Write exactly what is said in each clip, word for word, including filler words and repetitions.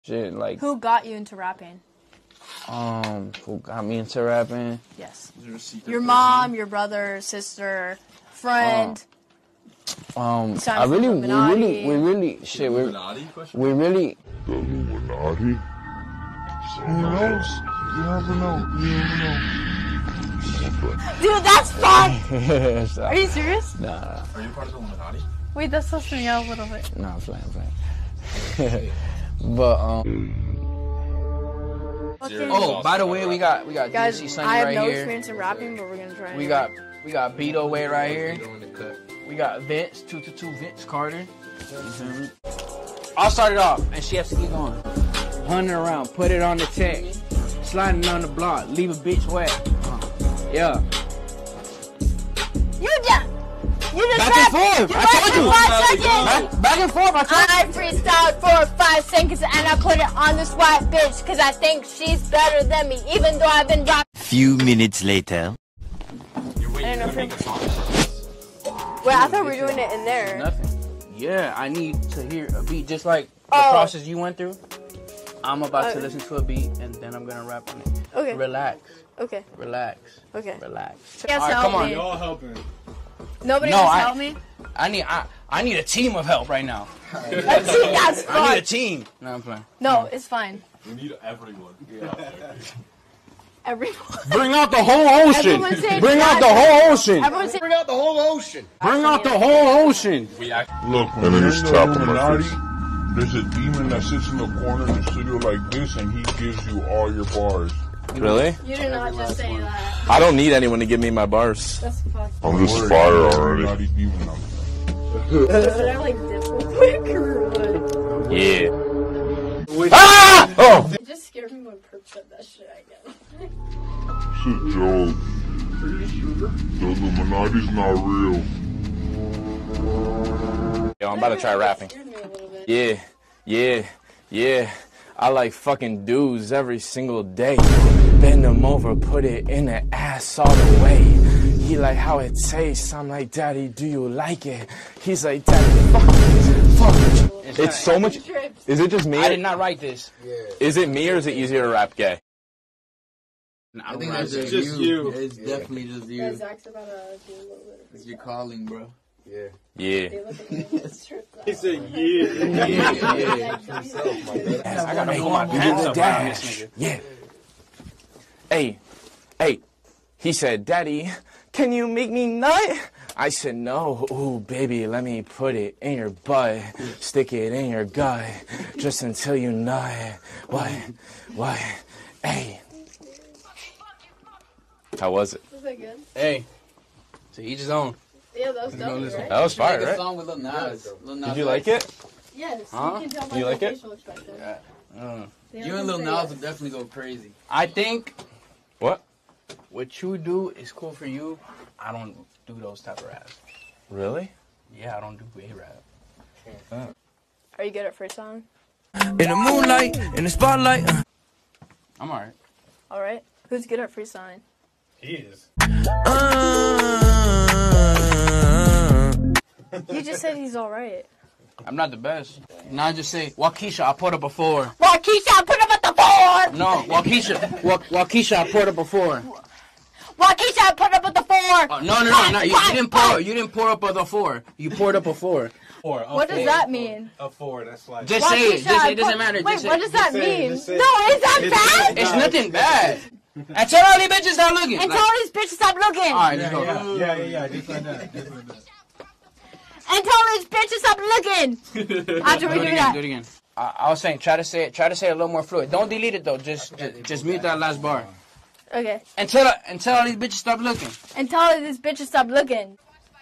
shit. Like, who got you into rapping? Um, who got me into rapping? Yes. Your mom, your brother, sister, friend. Um, um I really, we really, we really, shit, we, we really. The Illuminati? Who knows? You never know. You never know. Dude, that's fun! Are you serious? Nah, nah. Are you part of the Illuminati? Wait, that's supposed me out a little bit. Nah, I'm playing, I'm playing. But, um... Oh, by the way, we got we got Guys, D C Sunny I have right no here. experience in rapping, but we're gonna try. We got we got Beto Way right here. We got Vince, two to two Vince Carter. I'll start it off, and she has to keep going. Hunting around, put it on the tech, sliding on the block, leave a bitch wet. Uh, yeah. You just you just back and forth. You I told you. Five seconds. Back, back and forth. I told you. I freestyled for five seconds and I put it on this white bitch because I think she's better than me, even though I've been dropping. Few minutes later. You're waiting to make a song. Wait, I thought we were doing it in there. Nothing. Yeah, I need to hear a beat, just like the oh. process you went through. I'm about uh, to listen to a beat and then I'm gonna rap on it. Okay. Relax. Okay. Relax. Okay. Relax. Yes, All right, help come on. me. Y'all helping. Nobody no, wants to I, help me? I need I, I need a team of help right now. A team, that's fine. I need a team. No, I'm playing. No, it's fine. We need everyone. Yeah. Everyone. Bring out the whole ocean. Bring out the whole ocean. Everyone say, Bring out the whole ocean. Bring out the whole ocean. We act Look, when and then you're it's in the top of my Illuminati, face. There's a demon that sits in the corner in the studio like this, and he gives you all your bars. Really? you did not just say that. I don't need anyone to give me my bars. That's fucked. I'm just fire already. Should I like dip real quick or what? Yeah. Ah! Oh! It just scared me when Perp said that shit, I guess. Shit, Joe. The Illuminati's not real. Yo, I'm about to try rapping. Yeah, yeah, yeah. I like fucking dudes every single day. Bend them over, put it in the ass all the way. He like how it tastes. I'm like, Daddy, do you like it? He's like, Daddy, fuck, fuck. It's, it's so much. Is it just me? I did not write this. Yeah. Is it me or is it easier to rap gay? I think that's just, just you. you. It's yeah. definitely just you. Yeah, Zach's about to do a little bit of it's your calling, bro. Yeah. Yeah. He said, yeah. Yeah, yeah, yeah. I gotta pull my pants up on this nigga. Yeah. Hey, hey. He said, Daddy, can you make me nut? I said, no. Ooh, baby, let me put it in your butt. Stick it in your gut. Just until you nut. What? What? Hey. How was it? Was that good? Hey. To each his own. Yeah, that was dope, right? That was fire, like right? a song with Lil Nas. Lil Nas Did you like it? Yes. Huh? You can tell by You the like it? facial expression. Yeah. Uh, You and Lil Nas would definitely go crazy. I think What? what you do is cool for you. I don't do those type of raps. Really? Yeah, I don't do gay rap. Are you good at freestyling? In the moonlight, in the spotlight. Uh. I'm alright. All right. Who's good at freestyling? He is. Uh. You just said he's all right. I'm not the best. Now I just say, Waukesha, I put up a four. Waukesha, I put him at the four! No, Waukesha, Wa- Waukesha, I put up a four. Waukesha, I put him at the four! Oh, no, no, no, no, you, you didn't pour, you didn't pour up a four. You poured up a four. Four, a What four, does that mean? A four, that's like... Just say it, Waukesha, just I say it, doesn't put- matter. Wait, Just what say does that Just say it, mean? just say it. No, is that It's- bad? It's nothing bad. And tell all these bitches stop looking. And Like, tell these bitches stop looking! all right, Yeah, let's go. yeah, yeah, yeah, yeah, just like that, just like that. And tell these bitches stop looking! After we Do do it again, that. do it again. I, I was saying, try to say it, try to say it a little more fluid. Don't delete it though, just, just, just mute that last bar. Okay. And tell, and tell all these bitches stop looking. And tell these bitches stop looking.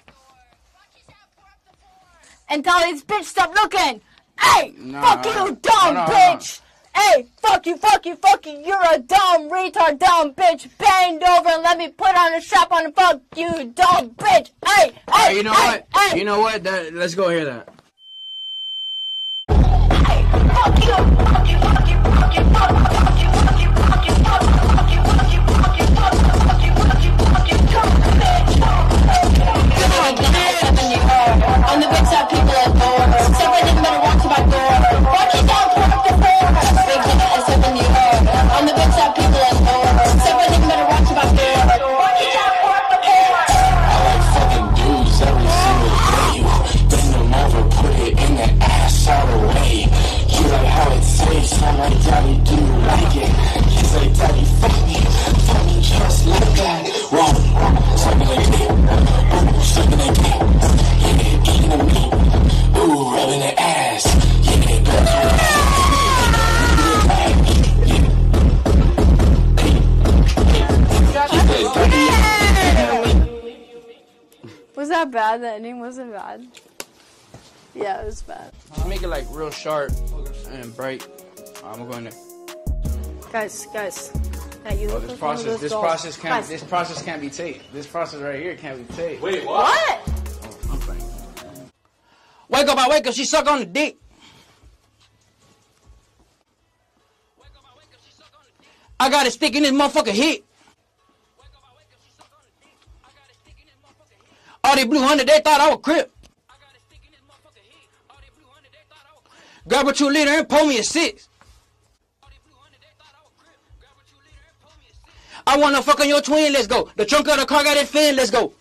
And tell these bitches stop looking! Hey! Nah, fuck you, dumb nah, nah. bitch! Hey! Fuck you, fuck you, fuck you! You're a dumb retard, dumb bitch! Bend over and let me put on a strap on the fuck you, dumb bitch! Hey! Hey! Alright, you know hey, what? Hey! You know what? That, let's go hear that. Hey! Fuck you! Fuck you! Fuck you! Fuck you! Fuck you! Fuck you! Fuck you! Fuck you! Fuck you! Fuck you! Fuck you! Fuck you! Fuck you! Fuck you! Fuck you! Fuck you! Dumb bitch! On the big side, people are bored. Somebody better walk to my door. Watch it down, put up the floor. like, daddy, do you like it? She say, daddy, fuck me, fuck me just like that. Wrong, sucking that dick, ooh, sucking that dick, yeah, eating the meat, ooh, rubbing the ass, yeah, that's right. Was that bad? The ending wasn't bad. Yeah, it was bad. Just make it like real sharp and bright. I'm going to. Guys, guys. Yeah, you Oh, look this like process, one of this those process dolls. can't, Guys. this process can't be taped. This process right here can't be taped. Wait, what? What? Oh, I'm playing. Wake up! I wake up. She suck on the dick. I got a stick in this motherfucker hit. All they blue hundred, they thought I was crip. Grab a two liter and pour me a six. I wanna fuck on your twin, let's go. The trunk of the car got it fin, let's go.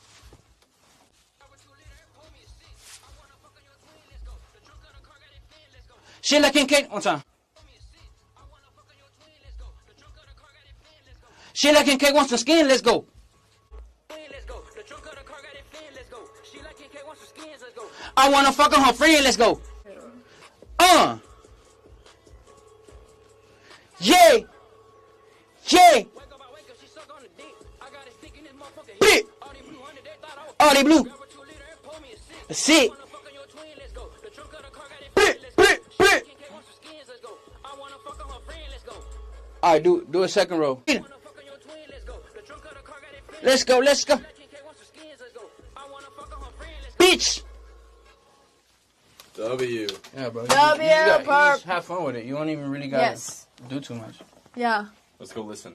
Shit like King K, one time. Shit like King K wants some skin, let's go. I wanna fuck on her friend, let's go. Uh. Yeah. Yeah. Blit. All they blue. Sick. Blit, blit, blit. Alright, do do a second row. Let's go, let's go. Bitch. W. Yeah, bro. You, W, you, got, you perp. just have fun with it. You don't even really gotta Yes. do too much. Yeah. Let's go listen.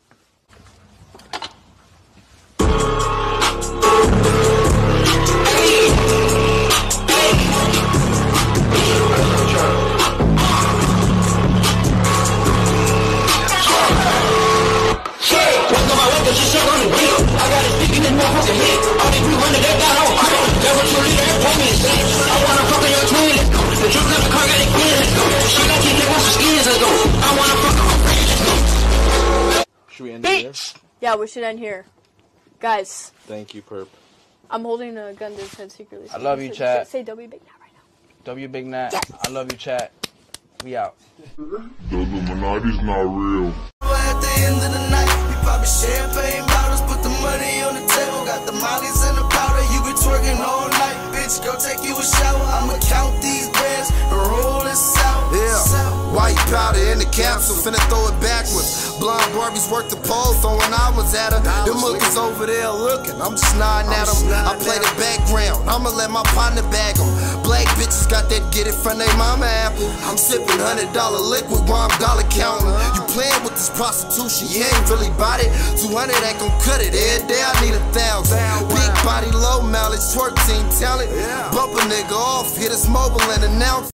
Should we end it here? Yeah, we should end here. Guys, Thank you, Perp. I'm holding a gun to his head secretly. I love you, Say- chat. Say W Big Nat right now. W Big Nat. I love you, chat. We out. The Illuminati's not real. At the end of the night, we poppin' champagne bottles, put the money on the table, got the mollies and the powder. You be twerking all night, bitch. Go take you a shower. I'ma count these bands and roll this out. Yeah, white powder in the capsule, finna throw it backwards. Blonde Barbies work the pole, throwing hours at her. Them hookers over there looking, I'm just nodding at them. I play the background, I'ma let my partner bag them. Black bitches got that get it from they mama apple. I'm sipping hundred dollar liquid while I'm dollar counting. You playing with this prostitution, you ain't really bought it. Two hundred ain't gon' cut it, every day I need a thousand. Big body, low mileage, twerk team talent. Bump a nigga off, hit us mobile and announce.